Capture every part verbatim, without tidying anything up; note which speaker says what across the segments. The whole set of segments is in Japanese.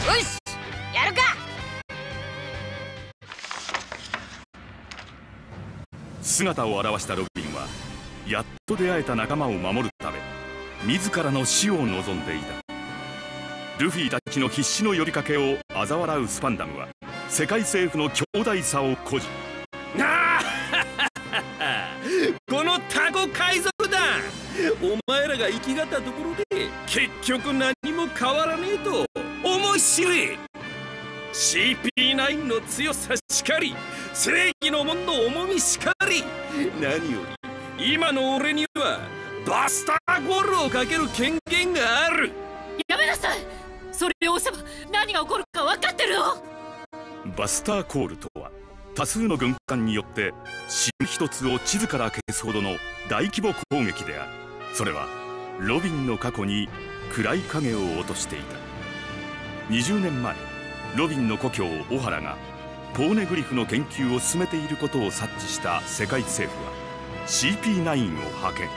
Speaker 1: よし、やるか。
Speaker 2: 姿を現したロビンはやっと出会えた仲間を守るため自らの死を望んでいた。ルフィたちの必死の呼びかけを嘲笑うスパンダムは世界政府の強大さを誇示。
Speaker 3: ああこのタコ海賊団、お前らが生きがったところで結局何も変わらねえと思い知れ。 シーピーナイン の強さしかり、正義の門の重みしかり、何より今の俺にはバスターゴールをかける権限がある。
Speaker 4: やめなさい。それを押せば何が起こるか分かってるの。
Speaker 2: バスターコールとは多数の軍艦によって島一つを地図から消すほどの大規模攻撃である。それはロビンの過去に暗い影を落としていた。にじゅうねんまえ、ロビンの故郷オハラがポーネグリフの研究を進めていることを察知した世界政府は シーピーナイン を派遣。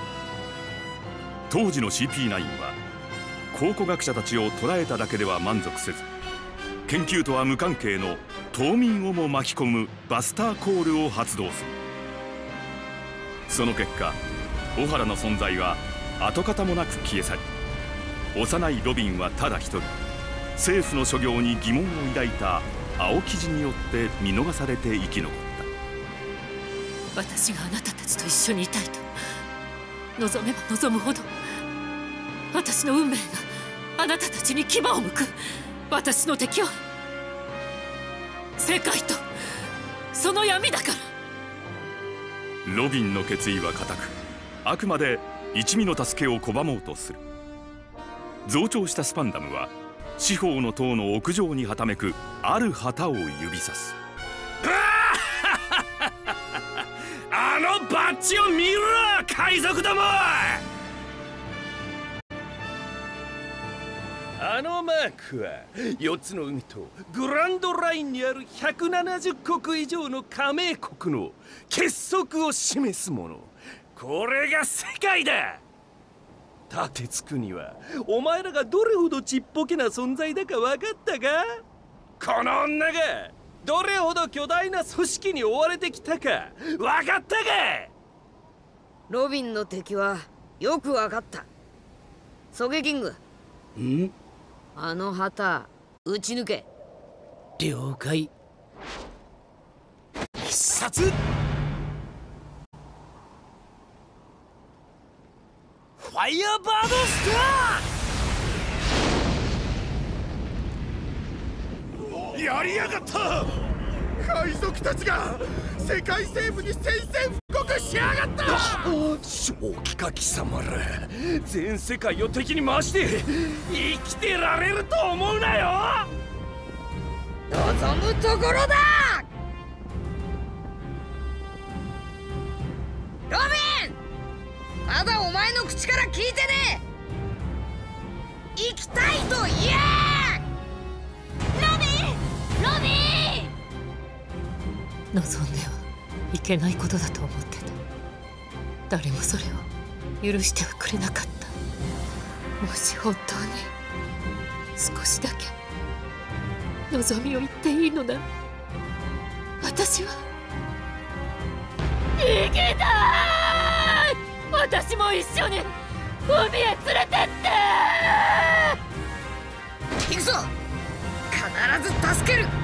Speaker 2: 当時の シーピーナイン は考古学者たちを捕らえただけでは満足せず、研究とは無関係の島民をも巻き込むバスターコールを発動する。その結果、オハラの存在は跡形もなく消え去り、幼いロビンはただ一人政府の所業に疑問を抱いた青生地によって見逃されて生き残った。
Speaker 4: 私があなたたちと一緒にいたいと望めば望むほど、私の運命があなたたちに牙を向く。私の敵は世界とその闇だから。
Speaker 2: ロビンの決意は固く、あくまで一味の助けを拒もうとする。増長したスパンダムは四方の塔の屋上にはためくある旗を指さす。
Speaker 3: あのバッジを見ろ海賊ども。あのマークはよっつの海とグランドラインにあるひゃくななじゅっこく以上の加盟国の結束を示すもの。これが世界だ。立てつくにはお前らがどれほどちっぽけな存在だか分かったか。この女がどれほど巨大な組織に追われてきたか分かったか。
Speaker 1: ロビンの敵はよく分かった。ソゲキング、
Speaker 5: ん
Speaker 1: あの旗撃ち抜け。
Speaker 5: 了解。
Speaker 3: 必殺ファイヤーバードスター。やりやがった。
Speaker 6: 海賊たちが世界政府に宣戦布告しやがった。
Speaker 3: 正気か貴様ら、全世界を敵に回して生きてられると思うなよ。
Speaker 1: 望むところだ。ロビン、まだお前の口から聞いてねえ。行きたいと言え。
Speaker 4: ロビン、ロビン。望んではいけないことだと思ってた。誰もそれを許してはくれなかった。もし本当に少しだけ望みを言っていいのなら、私は生きたい。私も一緒に海へ連れてって。
Speaker 1: 行くぞ。必ず助ける。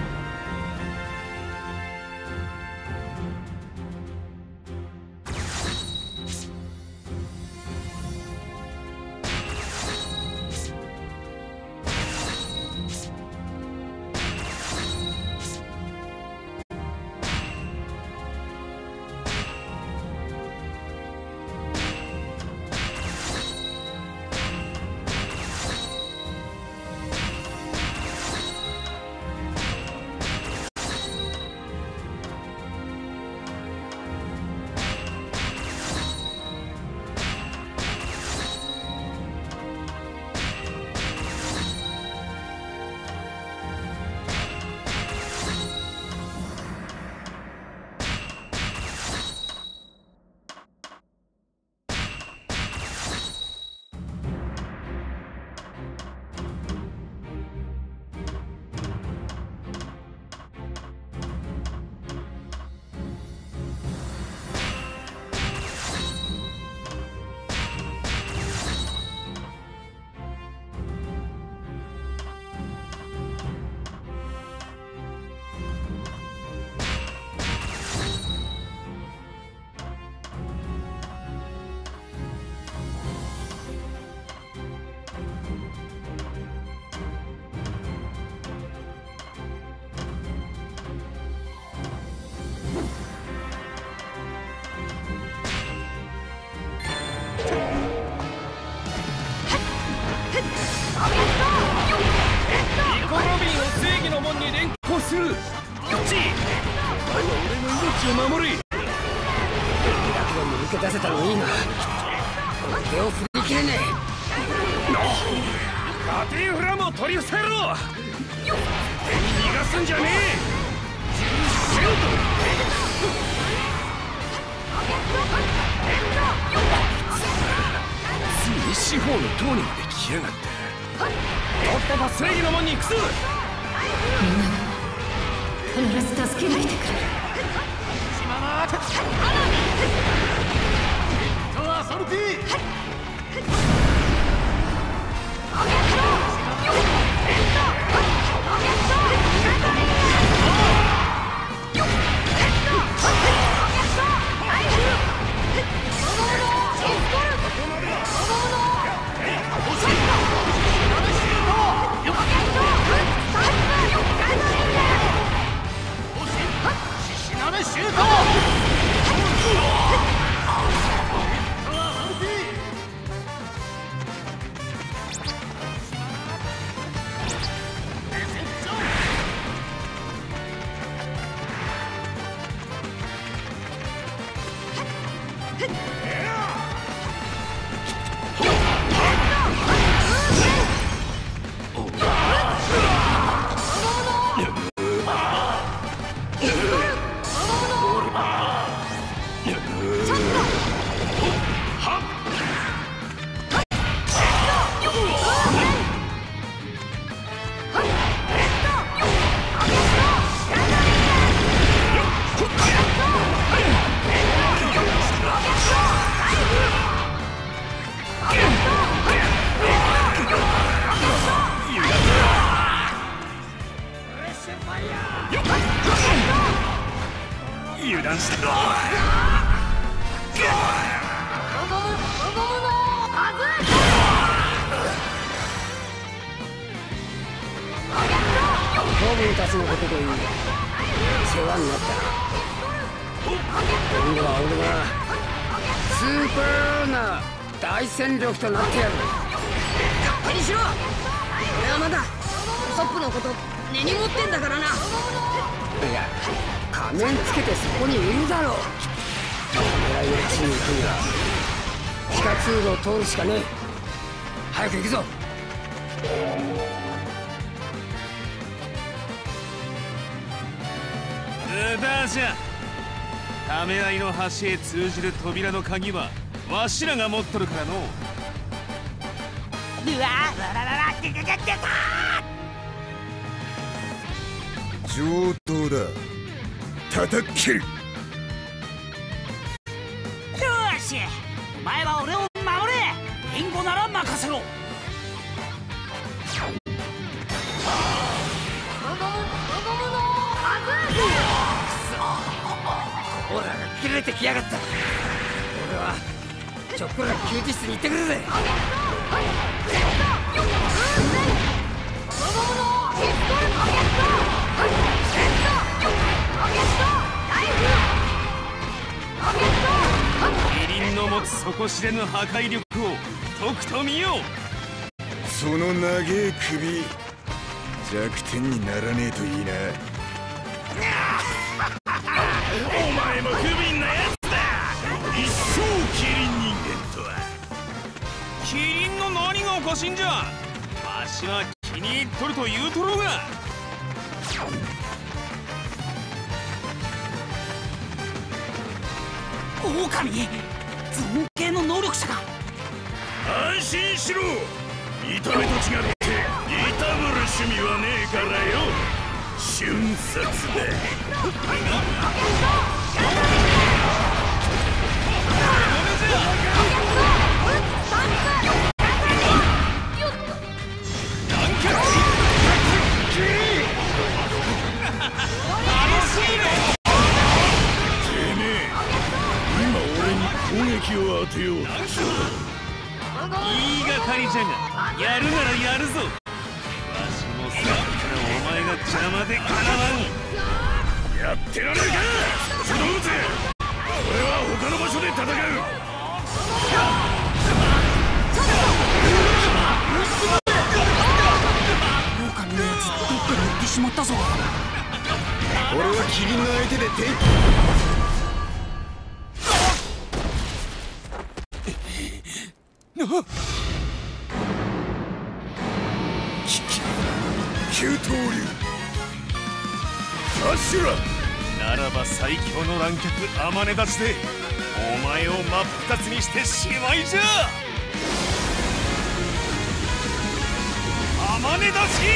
Speaker 3: 守れ。
Speaker 5: だけでも抜け出せたのいいが手を振り切れね
Speaker 3: カティフラも取り伏せろ。手に逃がすんじゃねえ。シュート。ついに四方の塔にまで来やがった。とっとと正義の門に行くぞ。
Speaker 4: みんな必ず助けに来てくれる。
Speaker 6: ソルティシュート。
Speaker 3: 油断したろ。
Speaker 5: 当分たちのことでいい。世話になった。今度は俺がスーパーな大戦力となってやる。
Speaker 1: 勝手にしろ。俺はまだウソップのこと根に持ってんだからな。
Speaker 5: いや仮面つけてそこにいるだろう。狙いの地に行くには地下通路を通るしかねえ。早く行くぞ。
Speaker 3: 無駄じゃ。ためらいの橋へ通じる扉の鍵はわしらが持っとるからの。
Speaker 7: うわわらららっててててた
Speaker 6: 上等だ。叩っ切る。
Speaker 7: よし、お前は俺を守れ。援護なら任せろ。
Speaker 5: オーラが切れてきやがった。俺はちょっくら休日室に行ってくるぜ。
Speaker 3: キリンの持つ底知れぬ破壊力をとくと見よう。
Speaker 6: その長え首弱点にならねえといいな。
Speaker 3: お前も不憫なやつだ。一生キリン人間とは。キリンの何がおかしいんじゃ。わしは気に入っとると言うとろうが。
Speaker 7: 狼尊敬の能力者が。
Speaker 3: 安心しろ。見た目と違っていたぶる趣味はねえからよ。瞬殺だ。
Speaker 6: 攻撃を当てよう。
Speaker 3: 言いがかりじゃがやるならやるぞ。わしもさっきからお前が邪魔でかなわん。やってられるか不動物。俺は他の場所で戦う。
Speaker 7: 狼のやつどっかに行ってしまったぞ。
Speaker 6: 俺はキリンの相手で手九刀流アシュラ。
Speaker 3: ならば最強の乱脚天音立ちでお前を真っ二つにしてしまいじゃ。天音立ち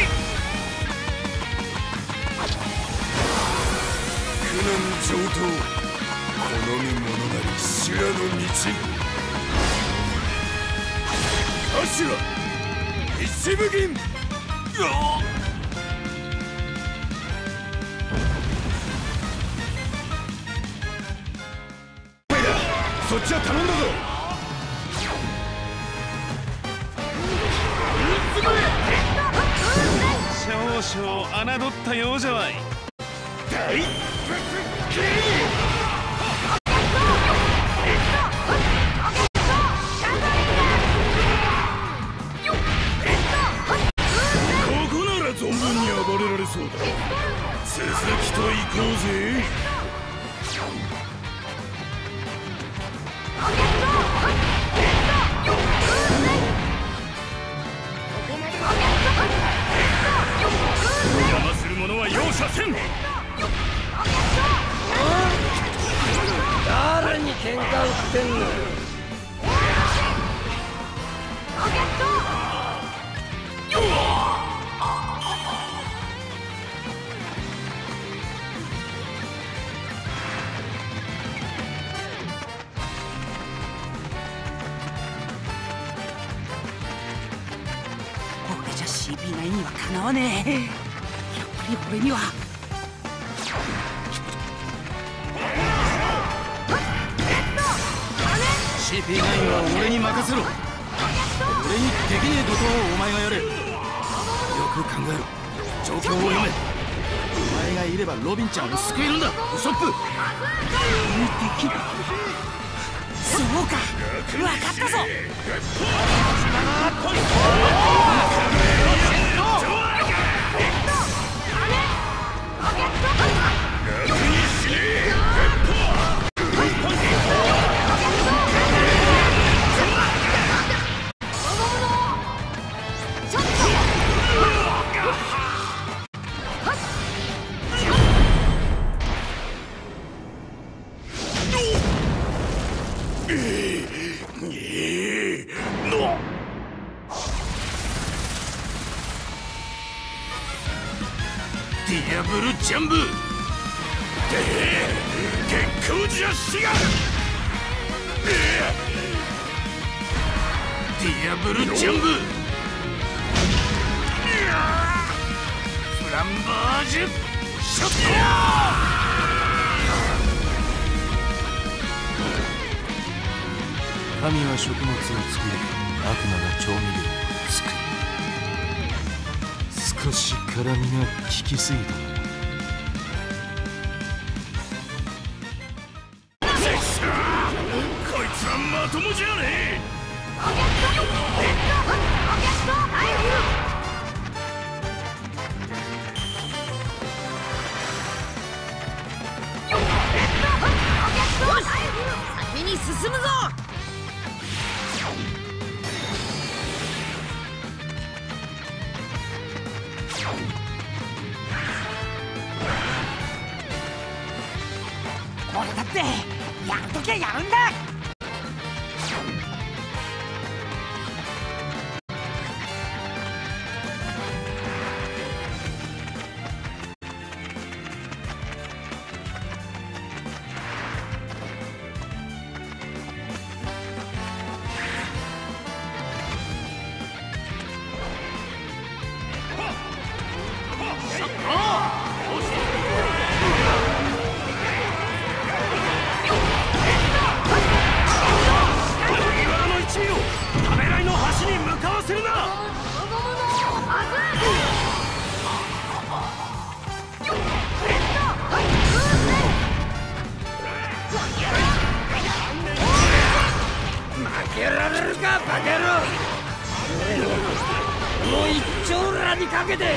Speaker 6: 苦難上等、好み者なり修羅の道。アシュラ一部銀。そっちは頼んだぞ。
Speaker 3: 少々侮ったようじゃわい。
Speaker 6: 大仏キリ存分に暴れられそうだ。続きと行こうぜ。邪魔する者は容赦せん。
Speaker 5: 誰に喧嘩売ってんのよ。
Speaker 7: シーピーナイン にはかなわねえ。やっぱり俺には。
Speaker 8: シーピーナイン は俺に任せろ。俺にできねえことをお前がやれ。よく考えろ。状況を読め。お前がいればロビンちゃんを救えるんだ。ウソップ。
Speaker 7: できない。そうか、分かったぞ。
Speaker 6: ディアブルジャンブ。で月光じゃしがディアブルジャンブ。フランバージュショット。
Speaker 8: 神は食物を作り、悪魔が調味料を作る。少し辛みが効きすぎたな。
Speaker 6: こいつはまともじゃねえ。
Speaker 1: 先に進むぞ。
Speaker 7: 俺だってやるときはやるんだ。
Speaker 5: 負けられるかバカ野郎。もう一丁羅にかけて。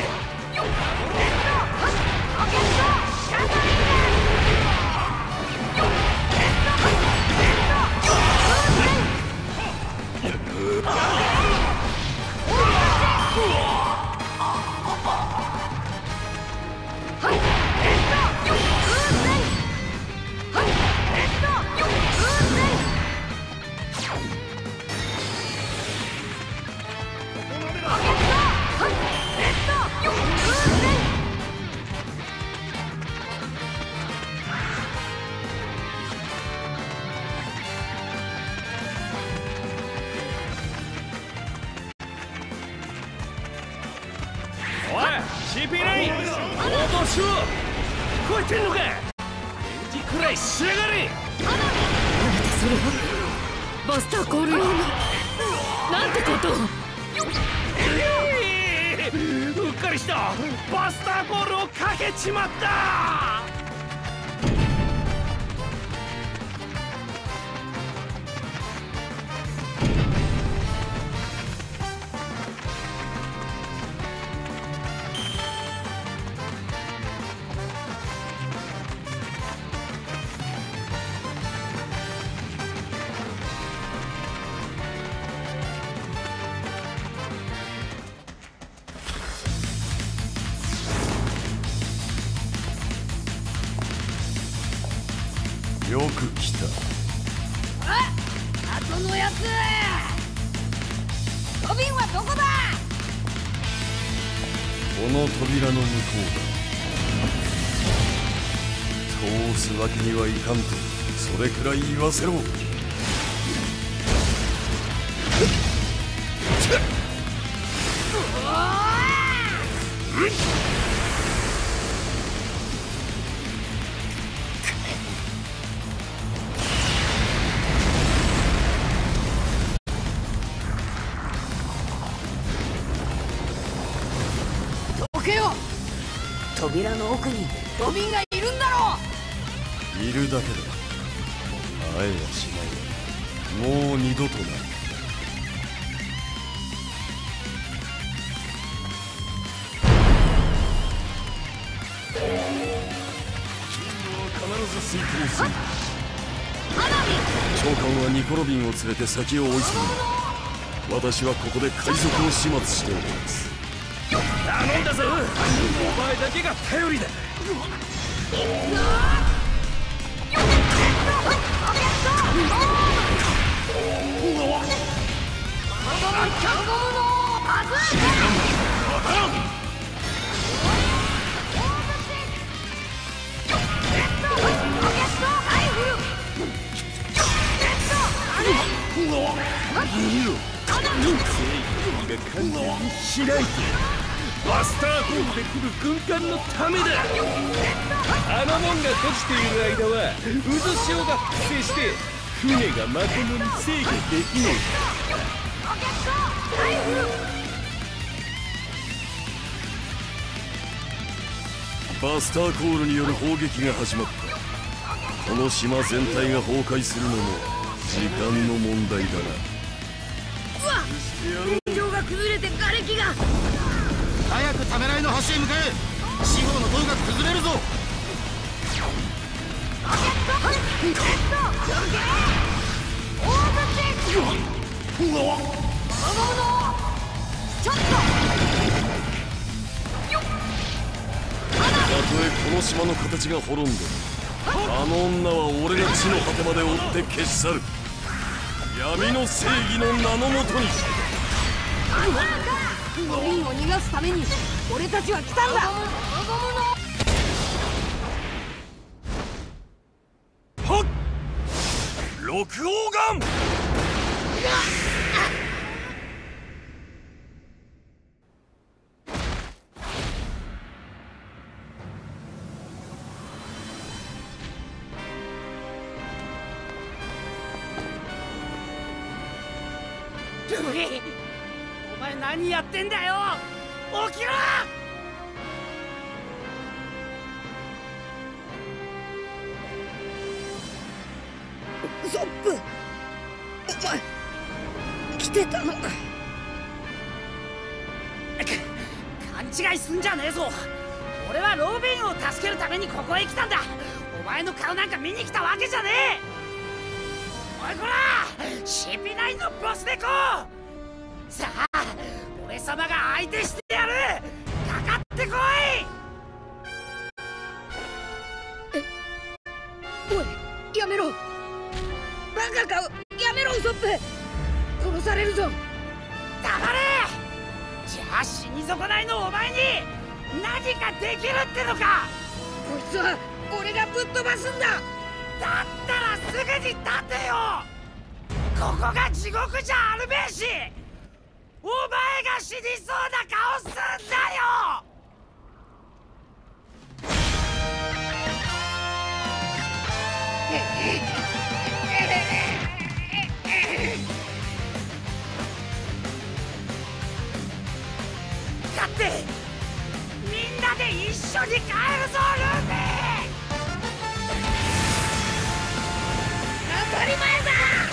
Speaker 3: ーピーナイン応答しろ。聞こえてんのか。返事くらいしやがれ。
Speaker 4: あなたそれはバスターコール用のなんてことを。
Speaker 3: えー、うっかりしたバスターコールをかけちまった。
Speaker 6: よく来た。
Speaker 1: あ、後のやつ。ロビンはどこだ。
Speaker 6: この扉の向こうだ。通すわけにはいかんと、それくらい言わせろ。
Speaker 1: 扉の奥にロビンがいるんだろ
Speaker 6: う。いるだけだ。会えはしない。もう二度とない。必ず遂行する。長官はニコ・ロビンを連れて先を追い詰める。私はここで海賊を始末しております。
Speaker 3: 頼んだぞ。お前だけが頼りだ。が完全に開いてバスターコールで来る軍艦のためだ。あの門が閉じている間は渦潮が発生して船がまともに制御できない。
Speaker 6: バスターコールによる砲撃が始まった。この島全体が崩壊するのも時間の問題だな。
Speaker 1: うわっ、天井が崩れて瓦礫が。
Speaker 8: 早くためらいの橋へ向かえ。四方の塔が崩れるぞ。
Speaker 1: ちょっと
Speaker 6: たとえこの島の形が滅んでもあの女は俺が地の果てまで追って消し去る。闇の正義の名のもとに。
Speaker 1: ロビンを逃がすために俺たちは来たんだ。
Speaker 6: はっ、六王丸。
Speaker 7: ルフィ、お前何やってんだよ。起きろ。
Speaker 1: ウソップ、お前来てたのか。
Speaker 7: 勘違いすんじゃねえぞ。俺はロビンを助けるためにここへ来たんだ。お前の顔なんか見に来たわけじゃねえ。おいこら シーピーナイン のボス猫、さあ俺様が相手してやる。かかってこい。
Speaker 1: え、おいやめろ。バカか。やめろウソップ、殺されるぞ。
Speaker 7: 黙れ。じゃあ死に損ないのお前に何かできるってのか。
Speaker 1: こいつは俺がぶっ飛ばすんだ。
Speaker 7: だったらすぐに立てよ。ここが地獄じゃあるべえし、お前が死にそうな顔すんだよ。 勝ってみんなで一緒に帰るぞルービー。当たり前だ。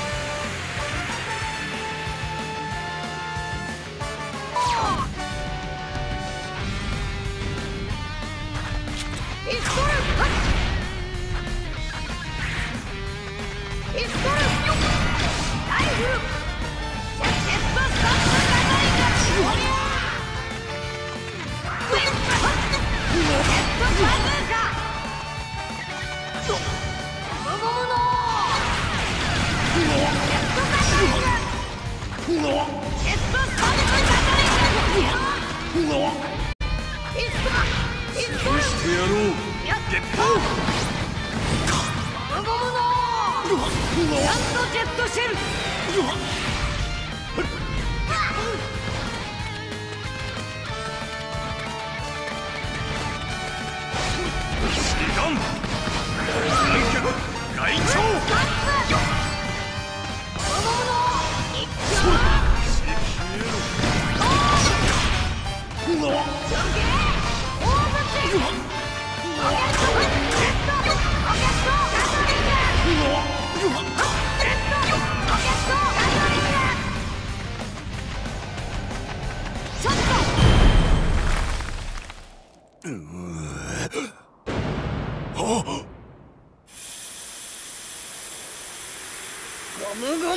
Speaker 1: ゴムゴムの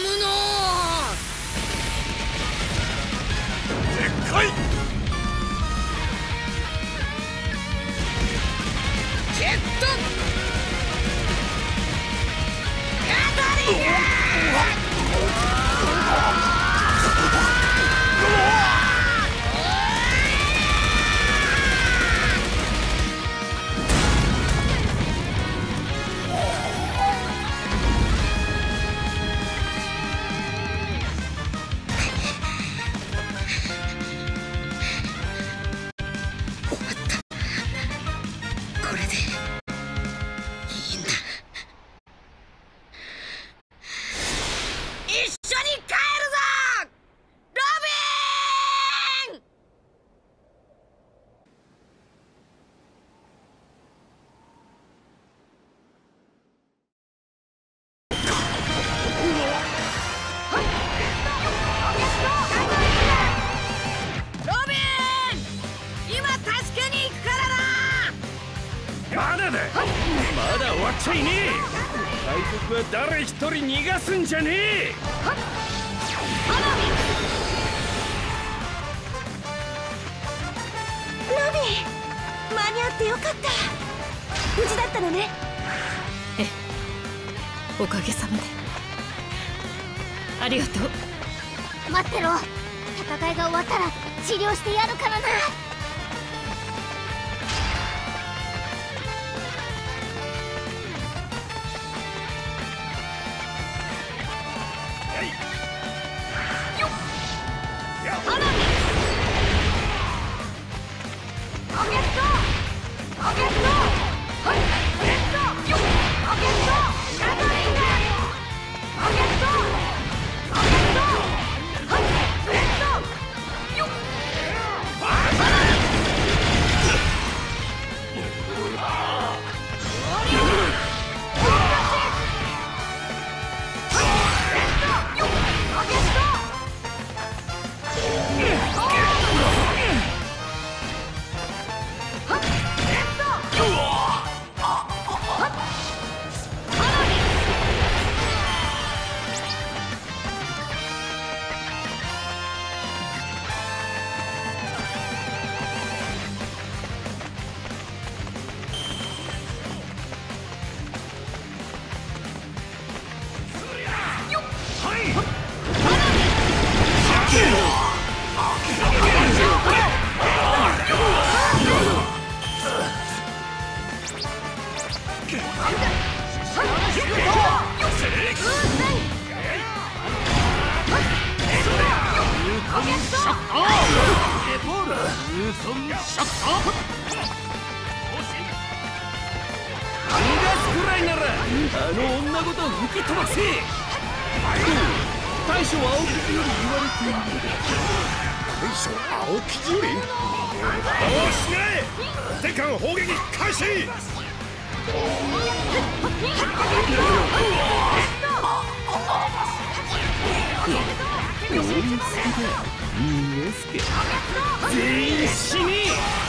Speaker 6: でっかい
Speaker 1: ジェットガトリング。
Speaker 3: まだ終わっちゃいねえ。海賊は誰一人逃がすんじゃねえ。
Speaker 9: ロビー、間に合ってよかった。無事だったのね。
Speaker 4: ええ、おかげさまで。ありがとう。
Speaker 9: 待ってろ、戦いが終わったら治療してやるからな。
Speaker 3: くらいならあの女ごと吹き飛ばせ。大将青木より言われている。大将青木より。おしない全艦砲撃開始。大好きだ逃げすけ全員死ね。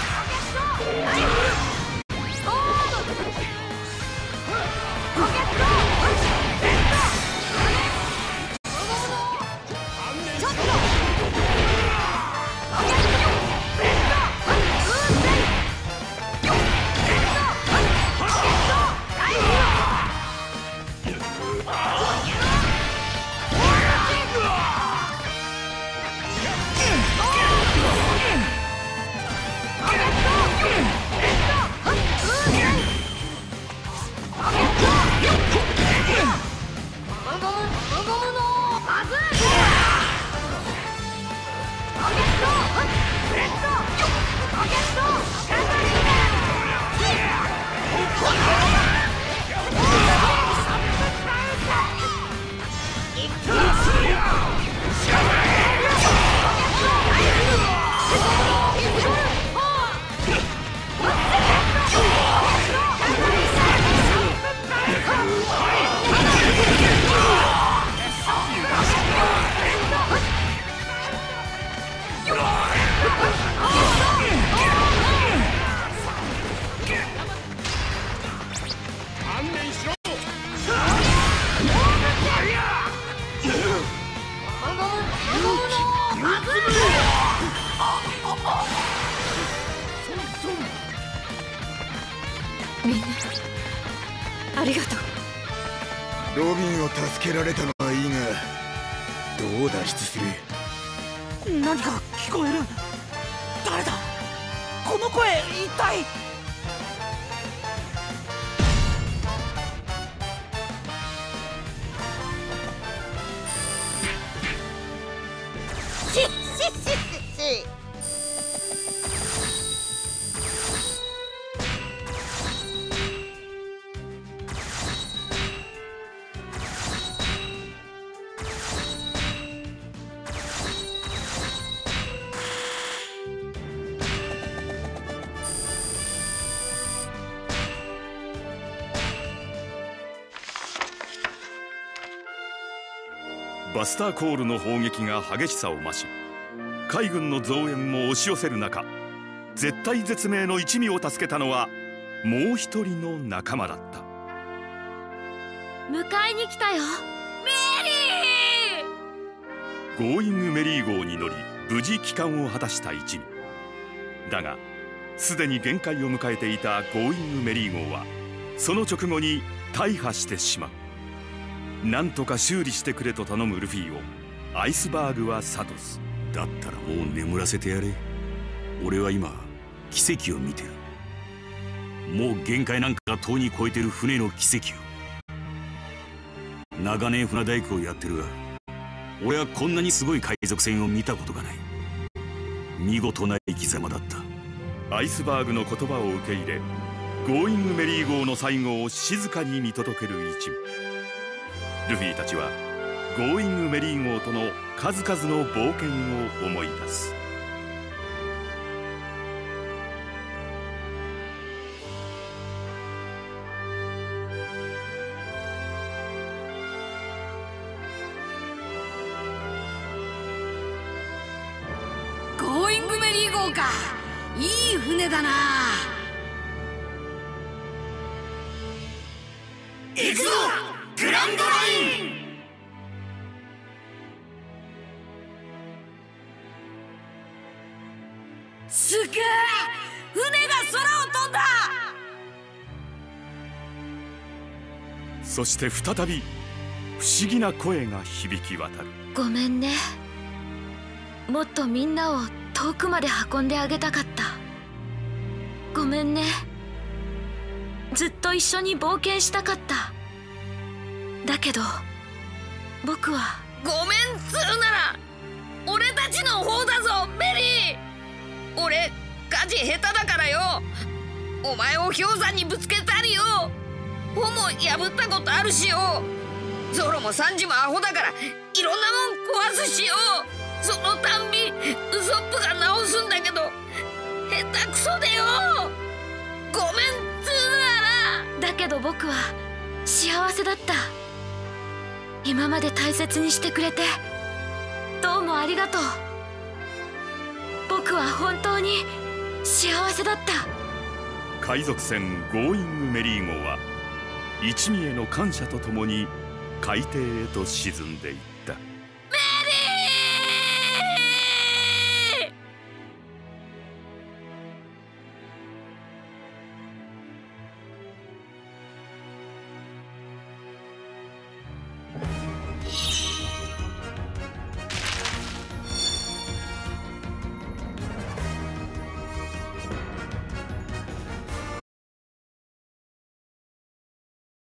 Speaker 4: みんなありがとう。
Speaker 10: ロビンを助けられたのはいいが、どう脱出する？
Speaker 7: 何か聞こえる。誰だこの声、一体。
Speaker 1: しっしっしっし。
Speaker 2: バスターコールの砲撃が激しさを増し、海軍の増援も押し寄せる中、絶体絶命の一味を助けたのはもう一人の仲間だった。
Speaker 4: 迎えに来たよ、
Speaker 2: メリー。ゴーイングメリー号に乗り無事帰還を果たした一味だが、すでに限界を迎えていたゴーイングメリー号はその直後に大破してしまう。なんとか修理してくれと頼むルフィをアイスバーグは諭す。
Speaker 11: だったらもう眠らせてやれ。俺は今奇跡を見てる。もう限界なんかがとうに超えてる船の奇跡を。長年船大工をやってるが、俺はこんなにすごい海賊船を見たことがない。見事な生き様だった。
Speaker 2: アイスバーグの言葉を受け入れ、ゴーイングメリー号の最後を静かに見届ける一味。ルフィたちはゴーイングメリー号との数々の冒険を思い出す。
Speaker 1: ゴーイングメリー号か、いい船だな。行くぞグランドライン。すげえ、船が空を飛んだ。
Speaker 2: そして再び不思議な声が響き渡る。
Speaker 4: ごめんね。もっとみんなを遠くまで運んであげたかった。ごめんね。ずっと一緒に冒険したかった。だけど僕は
Speaker 1: ごめんつうなら俺たちの方だぞメリー。俺火事下手だからよ、お前を氷山にぶつけたりよ。 帆も破ったことあるしよ。ゾロもサンジもアホだからいろんなもん壊すしよ。そのたんびウソップが直すんだけど下手くそでよ。ごめんつーなら。
Speaker 9: だけど僕は幸せだった。今まで大切にしてくれてどうもありがとう。僕は本当に幸せだった。
Speaker 2: 海賊船ゴーイングメリー号は一味への感謝とともに海底へと沈んでいった。